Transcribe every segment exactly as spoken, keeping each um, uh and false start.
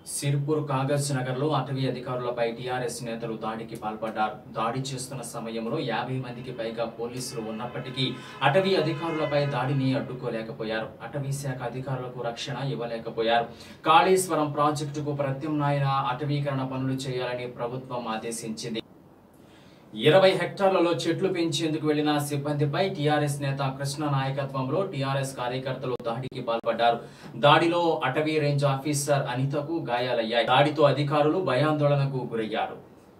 సిర్పూర్ కాగజ్ నగర్ లో అటవీ అధికారులపై టీఆర్ఎస్ నేతలు దాడికి పాల్పడ్డారు. దాడి చేస్తున్న సమయంలో యాభై మందికి పైగా పోలీసులు ఉన్నప్పటికీ అటవీ అధికారులపై దాడిని అడ్డుకోలేకపోయారు. అటవీ శాఖ అధికారులకు రక్షణ ఇవ్వలేకపోయారు. కాళేశ్వరం ప్రాజెక్టుకు ప్రత్యామ్నాయ అటవీకరణ పనులు చేయాలని ప్రభుత్వం ఆదేశించింది. ఇరవై హెక్టార్లలో చెట్లు పెంచేందుకు వెళ్లిన సిబ్బందిపై టీఆర్ఎస్ నేత కృష్ణ నాయకత్వంలో టీఆర్ఎస్ కార్యకర్తలు దాడికి పాల్పడ్డారు. దాడిలో అటవీ రేంజ్ ఆఫీసర్ అనితకు గాయాలయ్యాయి. దాడితో అధికారులు భయాందోళనకు గురయ్యారు.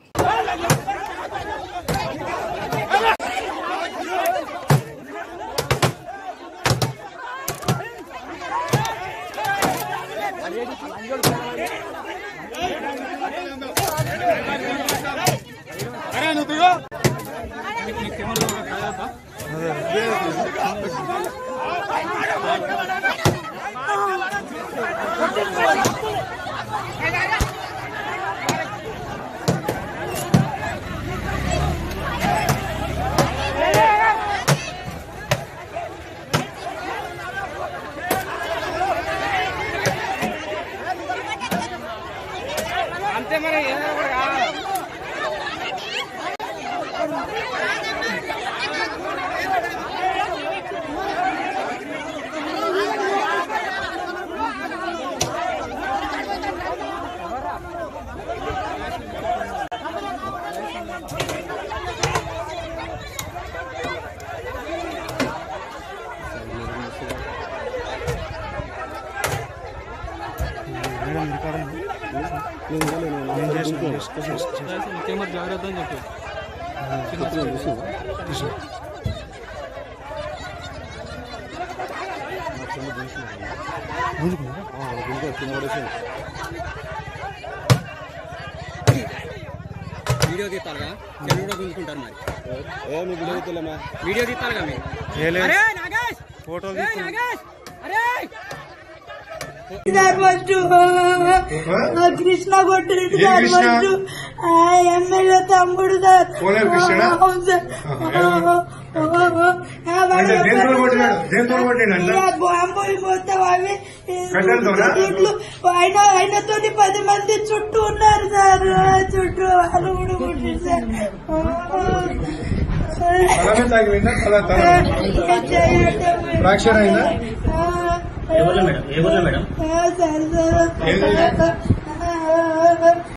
అంతే మరి కెమెరా జాగ్రత్త అని చెప్పి వీడియో తీస్తారుగా కూడా గుంజుకుంటారు. మరి వీడియో తీస్తారుగా మీరు photo Krishna Kottireddy sir first MLA తమ్ముడు సార్. అవును సార్. బాంబోయి మొత్తం అవి ఆయన ఆయనతో పది మంది చుట్టూ ఉన్నారు సార్. చుట్టూ వాళ్ళు కూడా కొట్టారు సార్. ఏ ఊర్లో మేడం? ఏ ఊర్లో మేడం? Sir sir